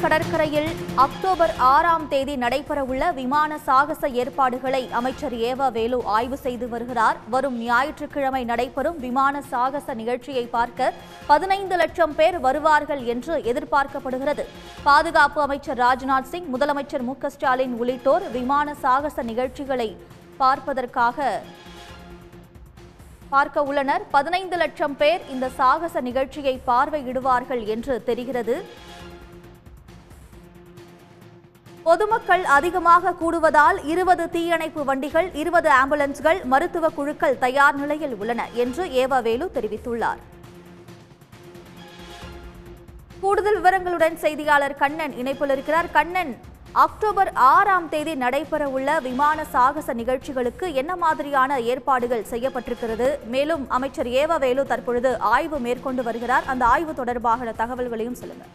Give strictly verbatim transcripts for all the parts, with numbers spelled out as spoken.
கடற்கரையில் அக்டோபர் ஆறாம் தேதி நடைபெறவுள்ள விமான சாகச ஏற்பாடுகளை அமைச்சர் ஏவா வேலு ஆய்வு செய்து வருகிறார். வரும் ஞாயிற்றுக்கிழமை நடைபெறும் விமான சாகச நிகழ்ச்சியை பார்க்க பதினைந்து லட்சம் பேர் வருவார்கள் என்று எதிர்பார்க்கப்படுகிறது. பாதுகாப்பு அமைச்சர் ராஜ்நாத் சிங், முதலமைச்சர் மு க ஸ்டாலின் உள்ளிட்டோர் விமான சாகச நிகழ்ச்சிகளை பார்ப்பதற்காக பார்க்க உள்ளனர். பதினைந்து லட்சம் பேர் இந்த சாகச நிகழ்ச்சியை பார்வையிடுவார்கள் என்று தெரிகிறது. பொதுமக்கள் அதிகமாக கூடுவதால் இருபது தீயணைப்பு வண்டிகள், இருபது ஆம்புலன்ஸ்கள், மருத்துவ குழுக்கள் தயார் நிலையில் உள்ளன என்று ஏவா வேலு தெரிவித்துள்ளார். கூடுதல் விவரங்களுடன் செய்தியாளர் கண்ணன் இணைப்பில் இருக்கிறார். கண்ணன், அக்டோபர் ஆறாம் தேதி நடைபெறவுள்ள விமான சாகச நிகழ்ச்சிகளுக்கு என்ன மாதிரியான ஏற்பாடுகள் செய்யப்பட்டிருக்கிறது? மேலும் அமைச்சர் ஏவா வேலு தற்பொழுது ஆய்வு மேற்கொண்டு வருகிறார். அந்த ஆய்வு தொடர்பான தகவல்களையும் சொல்லுங்கள்.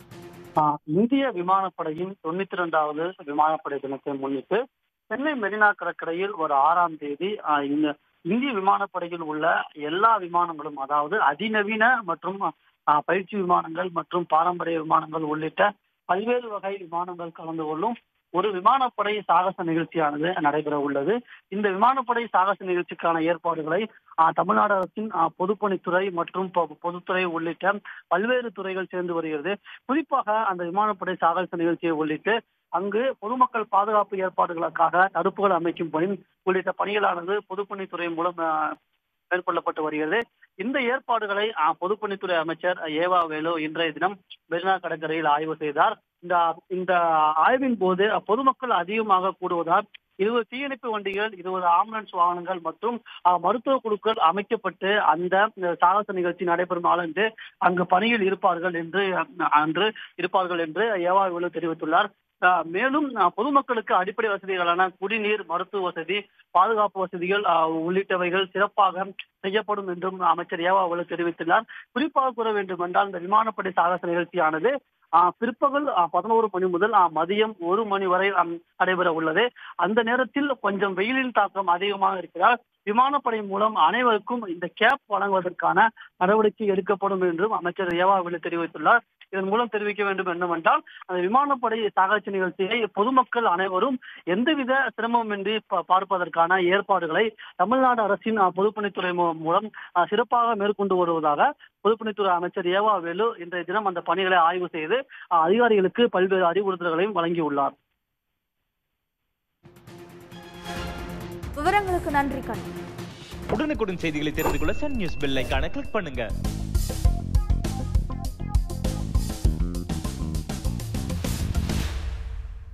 இந்திய விமானப்படையின் தொண்ணூத்தி இரண்டாவது விமானப்படை தினத்தை முன்னிட்டு சென்னை மெரினா கடற்கரையில் ஒரு ஆறாம் தேதி இந்திய விமானப்படையில் உள்ள எல்லா விமானங்களும், அதாவது அதிநவீன மற்றும் பயிற்சி விமானங்கள் மற்றும் பாரம்பரிய விமானங்கள் உள்ளிட்ட பல்வேறு வகை விமானங்கள் கலந்து கொள்ளும் ஒரு விமானப்படை சாகச நிகழ்ச்சியானது நடைபெற உள்ளது. இந்த விமானப்படை சாகச நிகழ்ச்சிக்கான ஏற்பாடுகளை தமிழ்நாடு அரசின் பொதுப்பணித்துறை மற்றும் பொதுத்துறை உள்ளிட்ட பல்வேறு துறைகள் சேர்ந்து வருகிறது. குறிப்பாக அந்த விமானப்படை சாகச நிகழ்ச்சியை உள்ளிட்டு அங்கு பொதுமக்கள் பாதுகாப்பு ஏற்பாடுகளுக்காக தடுப்புகள் அமைக்கும் பணி உள்ளிட்ட பணிகளானது பொதுப்பணித்துறை மூலம் மேற்கொள்ளப்பட்டு வருகிறது. இந்த ஏற்பாடுகளை பொதுப்பணித்துறை அமைச்சர் ஏவா வேலு இன்றைய தினம் மெரினா கடற்கரையில் ஆய்வு செய்தார். இந்த இந்த ஆய்வின் போது பொதுமக்கள் அதிகமாக கூடுவதால் இருபது தீயணைப்பு வண்டிகள், இருபது ஆம்புலன்ஸ் வாகனங்கள் மற்றும் மருத்துவ குழுக்கள் அமைக்கப்பட்டு அந்த சாகச நிகழ்ச்சி நடைபெறும் நாளன்று அங்கு பணியில் இருப்பார்கள் என்று அன்று இருப்பார்கள் என்று ஏவா வேலு தெரிவித்துள்ளார். மேலும் பொதுமக்களுக்கு அடிப்படை வசதிகளான குடிநீர், மருத்துவ வசதி, பாதுகாப்பு வசதிகள் உள்ளிட்டவைகள் சிறப்பாக செய்யப்படும் என்றும் அமைச்சர் ஏவா வேலு தெரிவித்துள்ளார். குறிப்பாக கூற வேண்டும் என்றால் இந்த விமானப்படை சாகச நிகழ்ச்சியானது பிற்பகல் பதினோரு மணி முதல் மதியம் ஒரு மணி வரை நடைபெற உள்ளது. அந்த நேரத்தில் கொஞ்சம் வெயிலின் தாக்கம் அதிகமாக இருக்கிறார். விமானப்படை மூலம் அனைவருக்கும் இந்த கேப் வழங்குவதற்கான நடவடிக்கை எடுக்கப்படும் என்றும் அமைச்சர் ஏவா வேலு தெரிவித்துள்ளார். இதன் மூலம் தெரிவிக்க வேண்டும் என்னவென்றால் அந்த விமானப்படை சாகச நிகழ்ச்சியை பொதுமக்கள் அனைவரும் எந்தவித சிரமமின்றி பார்ப்பதற்கான ஏற்பாடுகளை தமிழ்நாடு அரசின் பொதுப்பணித்துறை மூலம் சிறப்பாக மேற்கொண்டு வருவதாக பொதுப்பணித்துறை அமைச்சர் ஏவா வேலு இன்றைய தினம் அந்த பணிகளை ஆய்வு செய்து அதிகாரிகளுக்கு பல்வேறு அறிவுறுத்தல்களையும் வழங்கியுள்ளார். விவரங்களுக்கு நன்றி கண்ணன். உடனுக்குடன் செய்திகளை தெரிந்து கொள்ள சன் நியூஸ் பெல் ஐகானை கிளிக் பண்ணுங்க.